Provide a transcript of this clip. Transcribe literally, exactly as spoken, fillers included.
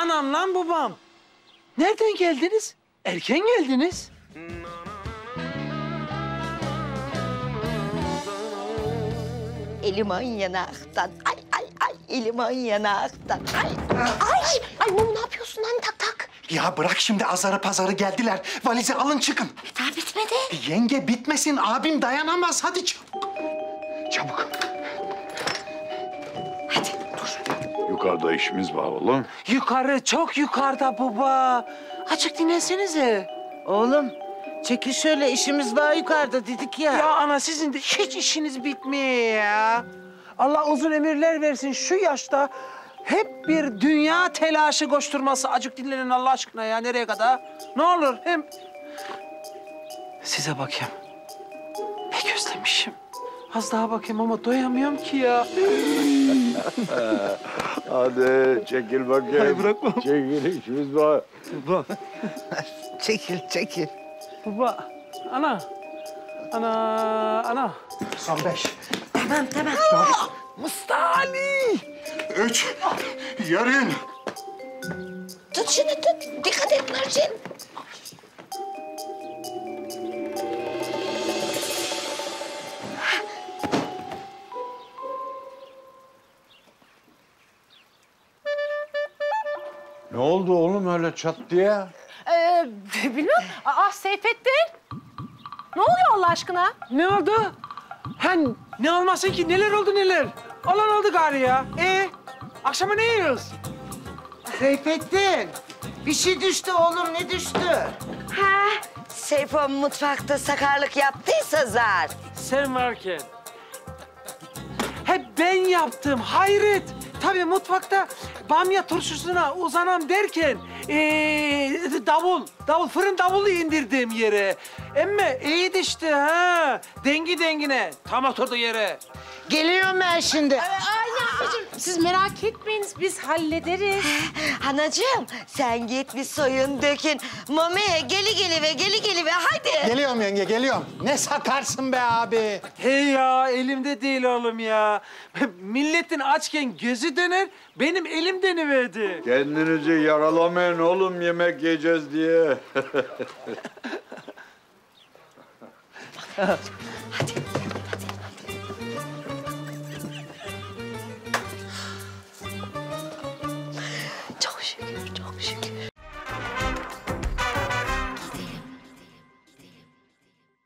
Anam lan babam. Nereden geldiniz? Erken geldiniz. Elim ayın yanaktan. Ay ay ay elim ayın yanaktan. Ay ay. Ay Mum ne yapıyorsun lan tak tak? Ya bırak şimdi azarı pazarı geldiler. Valizi alın çıkın. Daha bitmedi. Yenge bitmesin abim dayanamaz. Hadi çabuk. Çabuk. Hadi dur. Yukarıda işimiz var oğlum. Yukarı, çok yukarıda baba. Açık dinlensenize. Oğlum çekil şöyle, işimiz var yukarıda dedik ya. Ya ana sizin de hiç işiniz bitmiyor ya. Allah uzun emirler versin şu yaşta. Hep bir dünya telaşı koşturması. Acık dinlenin Allah aşkına ya. Nereye kadar? Ne olur hem... Size bakayım. Pek özlemişim. Az daha bakayım ama doyamıyorum ki ya. Hadi çekil bakayım. Hayır, bırakmam. Çekil, işimiz var. Çekil çekil. Baba, ana. Ana, ana. Son beş. Tamam tamam. Mustali! Üç. Yarın. Tut şunu tut. Dikkat et Nurcan. Ne oldu oğlum öyle çat diye? Ee, bilmem. Aa Seyfettin. Ne oluyor Allah aşkına? Ne oldu? Hen ne olmasın ki? Neler oldu neler? Olan oldu gari ya. Ee, akşama ne yiyoruz? Seyfettin, bir şey düştü oğlum, ne düştü? Ha, Seyfo mutfakta sakarlık yaptıysa zar. Sen varken. Hep ben yaptım. Hayret. Tabii mutfakta bamya turşusuna uzanam derken ee, davul, davul, fırın davulu indirdim yere. Emme iyi işte ha. Dengi dengine. Tam oturdu yere. Geliyorum ben şimdi. Aynen anneciğim. Siz merak etmeyin, biz hallederiz. Anacığım sen git bir soyun dökün. Mami'ye geli geli ve geli geli ve hadi. Geliyorum yenge geliyorum. Ne sakarsın be abi. Hey ya elimde değil oğlum ya. Milletin açken gözü döner, benim elim dönüverdi. Kendinizi yaralamayın oğlum yemek yiyeceğiz diye. Hadi.